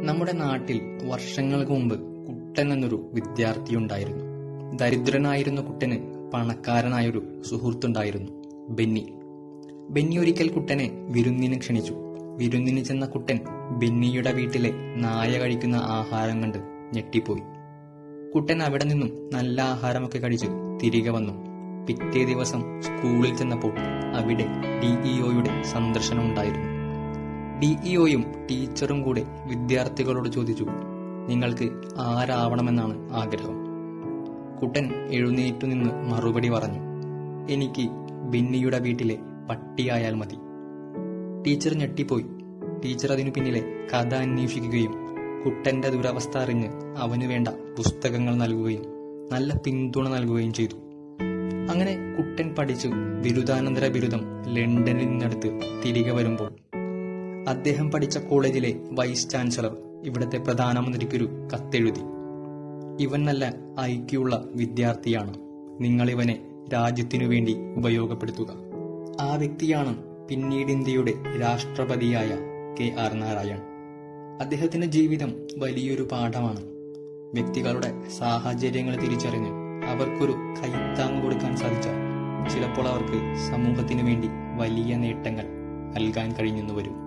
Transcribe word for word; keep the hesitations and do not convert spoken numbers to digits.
നമ്മുടെ നാട്ടിൽ വർഷങ്ങൾക്ക് മുമ്പ് കുട്ടൻ എന്നൊരു വിദ്യാർത്ഥിയുണ്ടായിരുന്നു. ദരിദ്രനായിരുന്ന കുട്ടന് പണക്കാരനായൊരു സുഹൃത്തുണ്ടായിരുന്നു, ബെന്നി. ബെന്നി ഒരിക്കൽ കുട്ടനെ വിരുന്നിന് ക്ഷണിച്ചു. വിരുന്നിന് ചെന്ന കുട്ടൻ ബെന്നിയുടെ വീട്ടിലെ നായ കഴിക്കുന്ന ആഹാരം കണ്ട് ഞെട്ടിപ്പോയി. കുട്ടൻ അവിടെ നിന്നും നല്ല ആഹാരമൊക്കെ കഴിച്ച് തിരികെ വന്നു. പിറ്റേ ദിവസം സ്കൂളിൽ ചെന്നപ്പോൾ അവിടെ ഡി ഇ ഒയുടെ സന്ദർശനം ഉണ്ടായിരുന്നു. ഡി ഇ ഒയും ടീച്ചറും കൂടെ വിദ്യാർത്ഥികളോട് ചോദിച്ചു, നിങ്ങൾക്ക് ആരാവണമെന്നാണ് ആഗ്രഹം? കുട്ടൻ എഴുന്നേറ്റു നിന്ന് മറുപടി പറഞ്ഞു, എനിക്ക് ബെന്നിയുടെ വീട്ടിലെ പട്ടിയായാൽ മതി. ടീച്ചർ ഞെട്ടിപ്പോയി. ടീച്ചർ അതിനു പിന്നിലെ കഥ അന്വേഷിക്കുകയും കുട്ടന്റെ ദുരവസ്ഥ അറിഞ്ഞ് അവനു വേണ്ട പുസ്തകങ്ങൾ നൽകുകയും നല്ല പിന്തുണ നൽകുകയും ചെയ്തു. അങ്ങനെ കുട്ടൻ പഠിച്ചു ബിരുദാനന്തര ബിരുദം ലണ്ടനിൽ നിന്നെടുത്ത് തിരികെ വരുമ്പോൾ അദ്ദേഹം പഠിച്ച കോളേജിലെ വൈസ് ചാൻസലർ ഇവിടുത്തെ പ്രധാനമന്ത്രിക്കൊരു കത്തെഴുതി. ഇവൻ നല്ല ഐക്യമുള്ള വിദ്യാർത്ഥിയാണ്, നിങ്ങളിവനെ രാജ്യത്തിനു വേണ്ടി ഉപയോഗപ്പെടുത്തുക. ആ വ്യക്തിയാണ് പിന്നീട് ഇന്ത്യയുടെ രാഷ്ട്രപതിയായ കെ ആർ നാരായൺ. അദ്ദേഹത്തിന്റെ ജീവിതം വലിയൊരു പാഠമാണ്. വ്യക്തികളുടെ സാഹചര്യങ്ങൾ തിരിച്ചറിഞ്ഞ് അവർക്കൊരു കൈത്താങ്ങ് കൊടുക്കാൻ സാധിച്ചാൽ ചിലപ്പോൾ അവർക്ക് സമൂഹത്തിനു വേണ്ടി വലിയ നേട്ടങ്ങൾ നൽകാൻ കഴിഞ്ഞെന്നു വരും.